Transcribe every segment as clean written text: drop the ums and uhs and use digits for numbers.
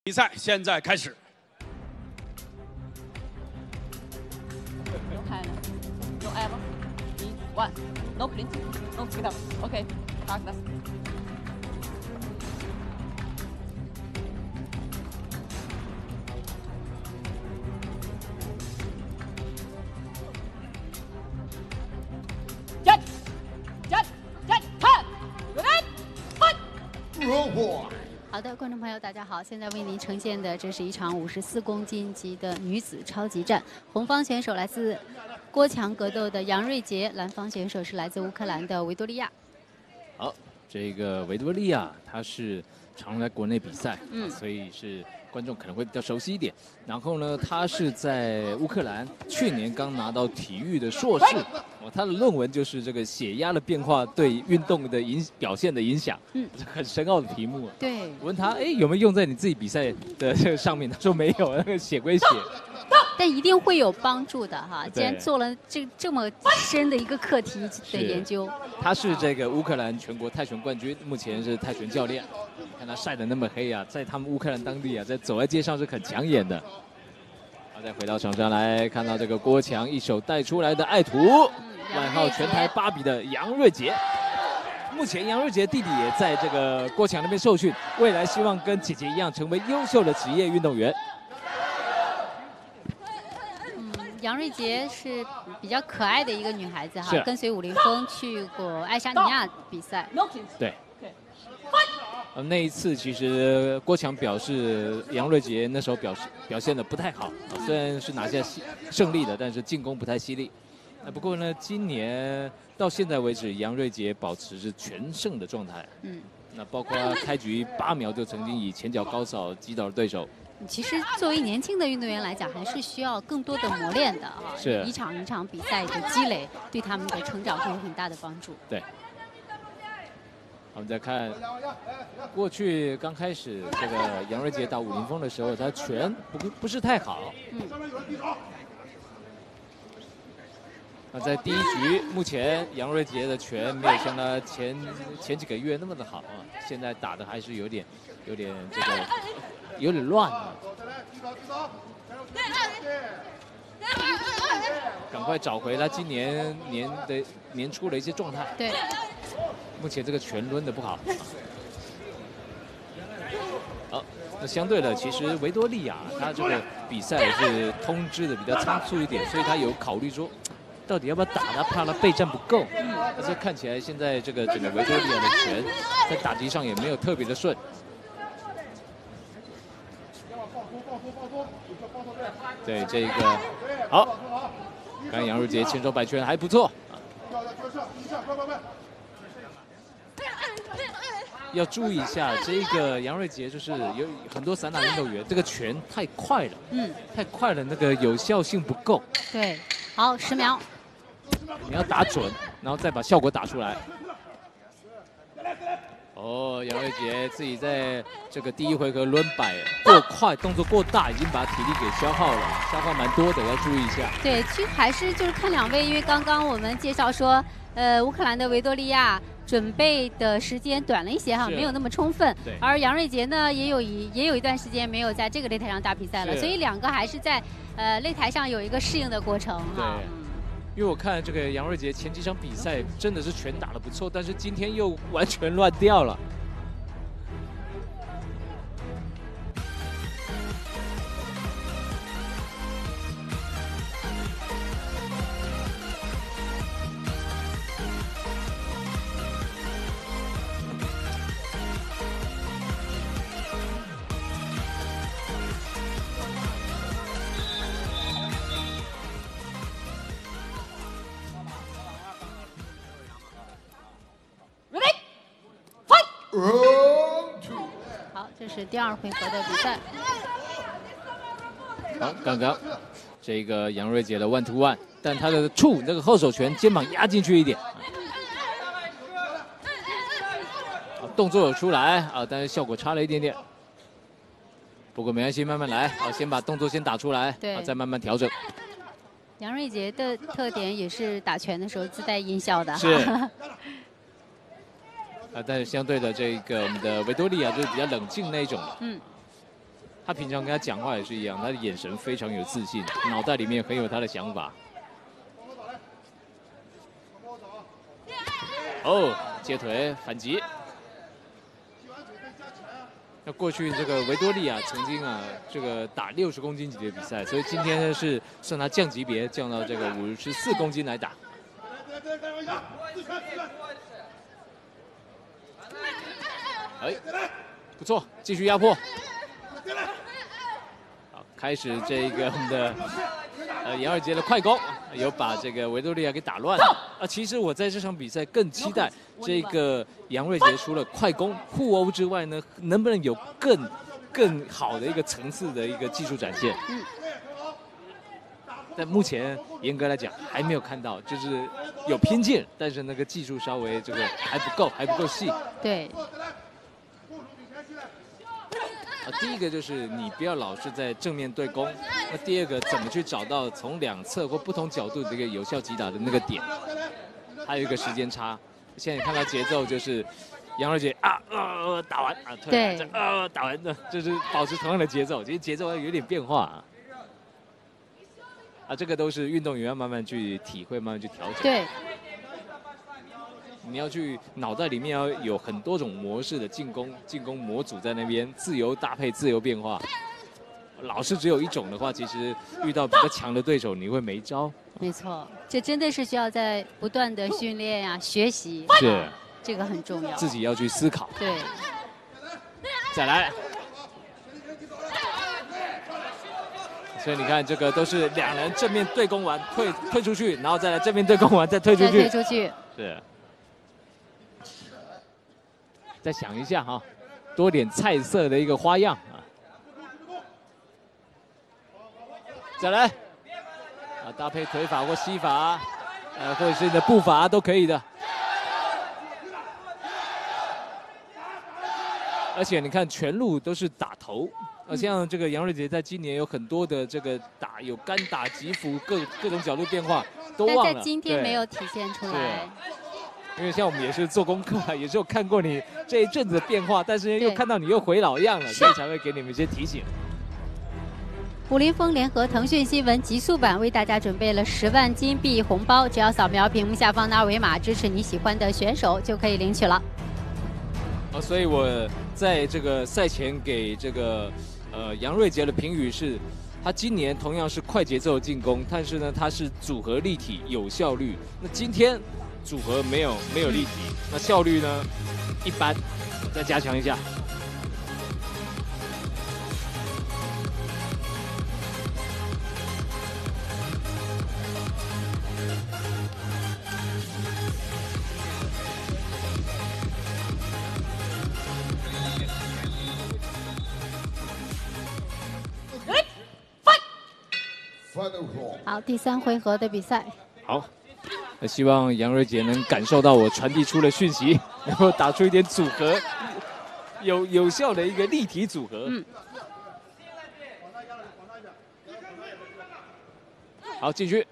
比赛现在开始。 No hand, no ever, one, no print, no pick up. Okay, Agnes. Judge, judge, judge, turn, ready, fight. 好的，观众朋友，大家好！现在为您呈现的这是一场54公斤级的女子超级战。红方选手来自郭强格斗的杨瑞杰，蓝方选手是来自乌克兰的维多利亚。 好，这个维多利亚她是常来国内比赛，所以是观众可能会比较熟悉一点。然后呢，她是在乌克兰去年刚拿到体育的硕士。他的论文就是这个血压的变化对运动的表现的影响，这很深奥的题目。 对， 我问他，有没有用在你自己比赛的这个上面？他说没有，那个血归血， 但一定会有帮助的哈。既然做了这么深的一个课题的研究， 他是这个乌克兰全国泰拳冠军，目前是泰拳教练。看他晒得那么黑啊，在他们乌克兰当地啊，在走在街上是很抢眼的。再回到场上来看到这个郭强一手带出来的爱徒。外号全台芭比的杨瑞杰，目前杨瑞杰弟弟也在这个郭强那边受训，未来希望跟姐姐一样成为优秀的职业运动员。 杨瑞杰是比较可爱的一个女孩子哈，跟随武林风去过爱沙尼亚比赛。 对。那一次其实郭强表示杨瑞杰那时候表现得不太好，虽然是拿下胜利的，但是进攻不太犀利。不过呢，今年到现在为止，杨瑞杰保持是全胜的状态。那包括开局8秒就曾经以前脚高扫击倒了对手。 其实作为年轻的运动员来讲，还是需要更多的磨练的啊。 是。 一场一场比赛的积累，对他们的成长会有很大的帮助。 对。我们再看，过去刚开始这个杨瑞杰打武林风的时候，他拳不是太好。那在第一局，目前杨瑞杰的拳没有像他前几个月那么的好啊，现在打的还是有点乱啊。赶快找回他今年年初的一些状态。 对。 目前这个拳抡的不好。好，那相对的，其实维多利亚他这个比赛是通知的比较仓促一点，所以他有考虑说，到底要不要打他，怕他备战不够。但是看起来现在这个整个维多利亚的拳在打击上也没有特别的顺。对这个好，看杨瑞杰千手百拳还不错。要注意一下，这个杨瑞杰就是有很多散打运动员，这个拳太快了，太快了，那个有效性不够。 对，好，10秒。 你要打准，然后再把效果打出来。哦，杨瑞杰自己在这个第一回合抡摆过快，动作过大，已经把体力给消耗了，消耗蛮多的，要注意一下。 对，其实还是就是看两位，因为刚刚我们介绍说，乌克兰的维多利亚准备的时间短了一些哈，没有那么充分。而杨瑞杰呢，也有一段时间没有在这个擂台上打比赛了，所以两个还是在擂台上有一个适应的过程哈。 因为我看这个杨瑞杰前几场比赛真的是拳打得不错，但是今天又完全乱掉了。 好，这是第2回合的比赛。 好，刚刚这个杨瑞杰的1 to 1，但他的触这个后手拳肩膀压进去一点，动作有出来啊，但是效果差了一点点。不过没关系，慢慢来啊，先把动作先打出来，再慢慢调整。 杨瑞杰的特点也是打拳的时候自带音效的。 是。但是相对的这个我们的维多利亚就是比较冷静那一种。 他平常跟他讲话也是一样，他的眼神非常有自信，脑袋里面很有他的想法。哦，接腿反击。那过去这个维多利亚曾经这个打60公斤级的比赛，所以今天呢是算他降级别，降到这个54公斤来打。哎，不错，继续压迫。好，开始这个我们的杨瑞杰的快攻，有把这个维多利亚给打乱了。其实我在这场比赛更期待这个杨瑞杰除了快攻、互殴之外呢，能不能有更好的一个层次的一个技术展现。但目前严格来讲还没有看到，就是有拼劲，但是那个技术稍微这个还不够细。 对。 第一个就是你不要老是在正面对攻，那第二个怎么去找到从两侧或不同角度的一个有效击打的那个点，还有一个时间差。现在你看到节奏就是杨瑞杰打完退打完的，就是保持同样的节奏，其实节奏要有点变化这个都是运动员要慢慢去体会，慢慢去调整。 对。 你要去脑袋里面要有很多种模式的进攻模组在那边自由搭配、自由变化。老是只有一种的话，其实遇到比较强的对手，你会没招。 没错，这真的是需要在不断的训练呀、学习。 是， 这个很重要。 自己要去思考。 对。 再来。所以你看，这个都是两人正面对攻完退出去，然后再来正面对攻完再退出去。 再退出去。 是。再想一下多点菜色的一个花样再来搭配腿法或膝法或者是你的步伐都可以的。而且你看全路都是打头，像这个杨瑞杰在今年有很多的这个有单打、击服各种角度变化都忘了， 但在今天没有体现出来。 因为像我们也是做功课也是有看过你这一阵子的变化，但是又看到你又回老样了，所以才会给你们一些提醒。 武林风联合腾讯新闻极速版为大家准备了10万金币红包，只要扫描屏幕下方的2维码，支持你喜欢的选手就可以领取了。 所以我在这个赛前给这个杨瑞杰的评语是，他今年同样是快节奏进攻，但是呢他是组合立体有效率。那今天组合没有立体，那效率呢一般，再加强一下。 好，第3回合的比赛。 好。希望杨瑞杰能感受到我传递出的讯息，能够打出一点组合，有效的一个立体组合。好，继续。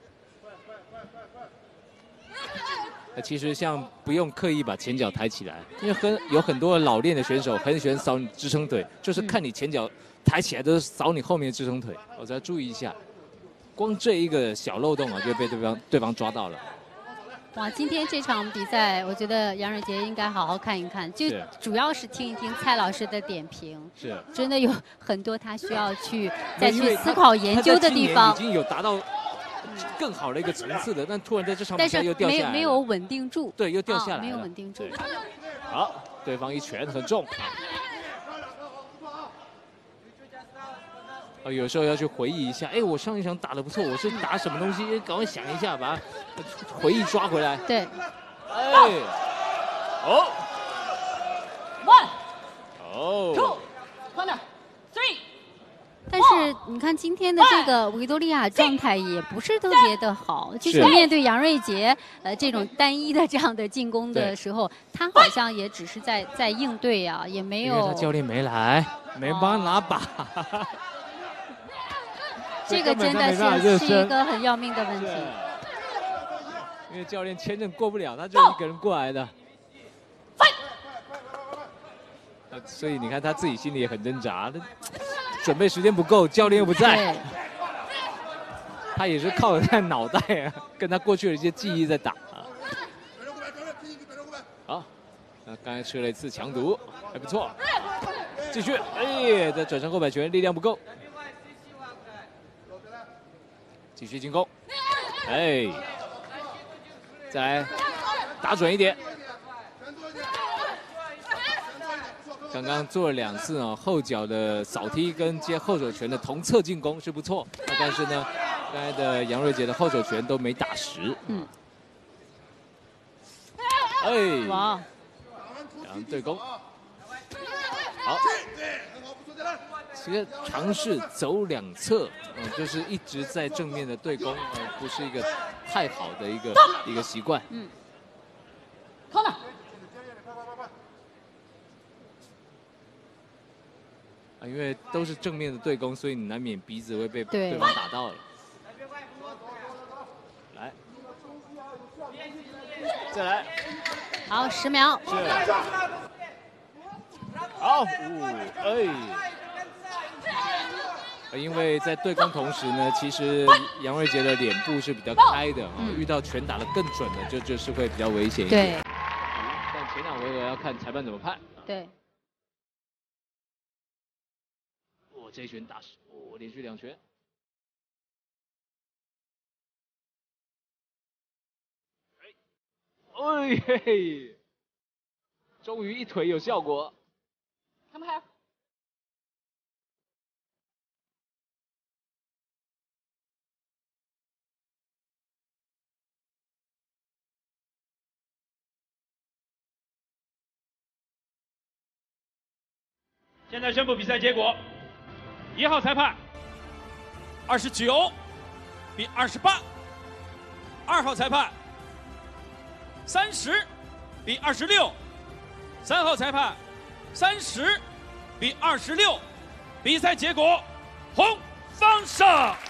其实像不用刻意把前脚抬起来，因为有很多老练的选手很喜欢扫你支撑腿，就是看你前脚抬起来都是扫你后面的支撑腿，我只要注意一下。光这一个小漏洞就被对方抓到了。 哇，今天这场比赛，我觉得杨瑞杰应该好好看一看，就主要是听一听蔡老师的点评。 是， 真的有很多他需要再去思考研究的地方。 已经有达到更好的一个层次的，但突然在这场比赛又掉下来了。 没有稳定住。 对，又掉下来了。 没有稳定住。 好，对方一拳很重。有时候要去回忆一下，我上一场打得不错，我是打什么东西？赶快想一下，把回忆抓回来。 对。 2 3 但是你看今天的这个维多利亚状态也不是特别的好，就是面对杨瑞杰这种单一的这样的进攻的时候，他好像也只是在应对啊，也没有。 因为他教练没来，没帮他拿把。 这个真的是一个很要命的问题。 因为教练签证过不了，他就一个人过来的。所以你看他自己心里也很挣扎。 准备时间不够，教练又不在，他也是靠着他的脑袋啊，跟他过去的一些记忆在打啊。好，那刚才吃了一次强毒，还不错。继续，哎，这转身后摆拳力量不够，继续进攻，哎，再来打准一点。刚刚做了2次啊，后脚的扫踢跟接后手拳的同侧进攻是不错，但是呢，刚才的杨瑞杰的后手拳都没打实。嗯。哎，哇，两人对攻。好，其实尝试走2侧，就是一直在正面的对攻，不是一个太好的一个习惯。嗯。 靠哪？ 啊，因为都是正面的对攻，所以你难免鼻子会被对方打到了。来，再来。 好，10秒。 是。好，哎。因为在对攻同时呢，其实杨瑞杰的脸部是比较开的，遇到拳打得更准的，就是会比较危险一点。对。但前2回合要看裁判怎么判。 对。 这一拳打实，连续2拳。哎嘿，终于一腿有效果。 Come here。 现在宣布比赛结果。1号裁判29比28，2号裁判30比26，3号裁判30比26，比赛结果红方胜。